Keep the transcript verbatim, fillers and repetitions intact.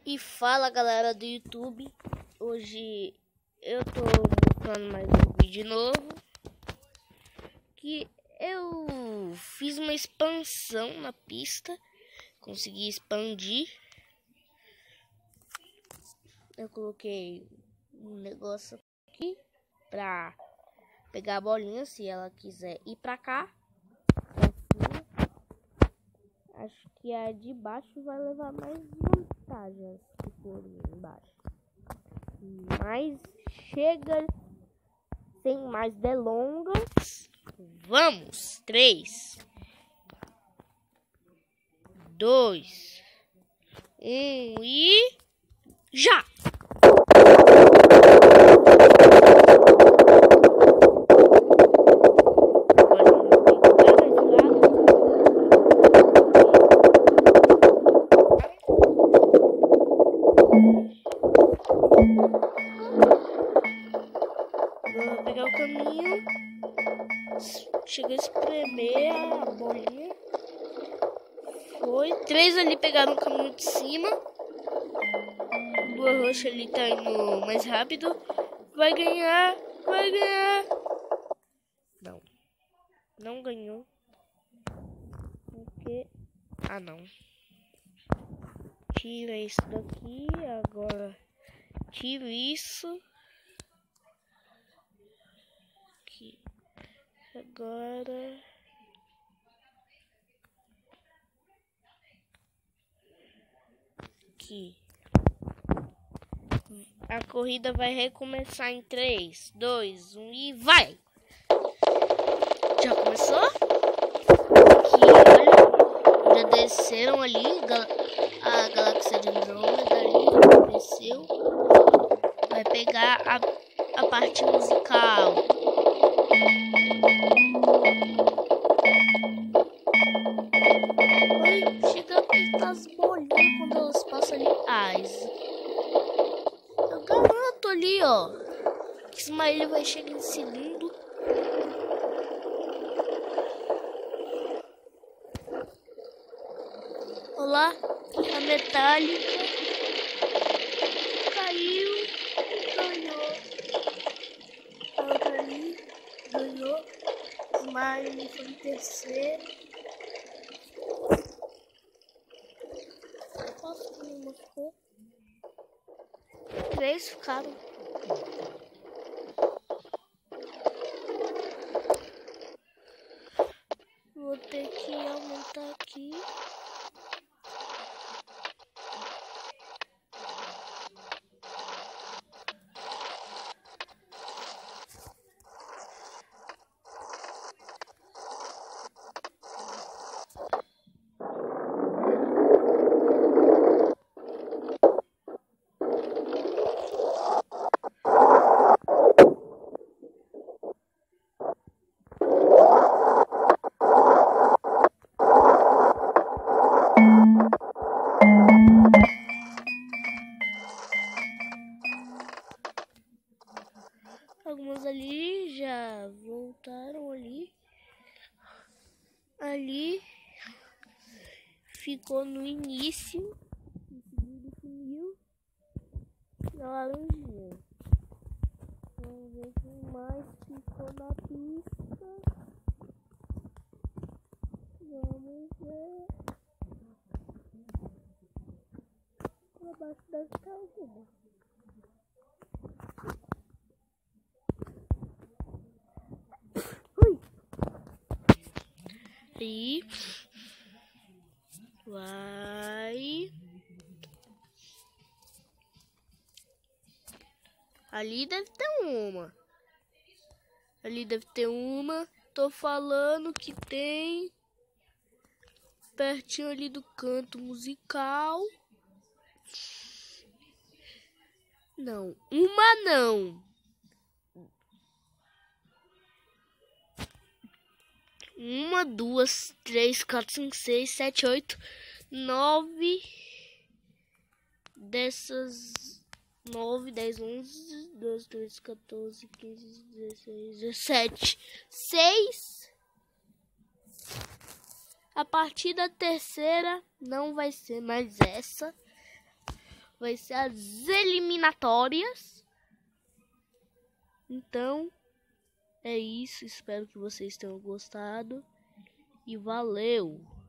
E fala, galera do YouTube. Hoje eu tô mostrando mais um vídeo novo, que eu fiz uma expansão na pista, consegui expandir. Eu coloquei um negócio aqui pra pegar a bolinha se ela quiser ir pra cá. Acho que a de baixo vai levar mais vantagens se for embaixo. Mas chega, sem mais delongas. Vamos! três, dois, um e já! Vou pegar o caminho, chega a espremer a bolinha. Foi. Três ali pegaram o caminho de cima. Duas roxas ali tá indo mais rápido. Vai ganhar, vai ganhar. Não, não ganhou. Porque... Ah, não. Tira isso daqui, agora tiro isso. Aqui. Agora... Aqui. A corrida vai recomeçar em três, dois, um e vai! Já começou? Aqui, olha, já desceram ali, a galáxia de Andrômeda ali, desceu. Vai pegar a, a parte musical. Vai chegar a apertar as bolinhas quando elas passam ali. Ah, eu garanto ali, ó, que Ismael vai chegar em segundo. Olá, a metálica caiu e ganhou. A outra ali ganhou. Ismael foi em terceiro. Posso que me mostrou? Três ficaram. Vou ter que aumentar aqui. Algumas ali já voltaram ali. Ali ficou no início. Em seguida sumiu na laranjinha. Vamos ver quem mais ficou na pista. Vamos ver. Por baixo deve estar alguma. E vai ali, deve ter uma. Ali deve ter uma. Tô falando que tem pertinho ali do canto musical. Não, uma não. Uma, duas, três, quatro, cinco, seis, sete, oito, nove dessas. Nove, dez, onze, doze, treze, quatorze, quinze, dezesseis, dezessete. Seis. A partir da terceira não vai ser mais essa. vai ser as eliminatórias. Então, é isso. Espero que vocês tenham gostado. E valeu!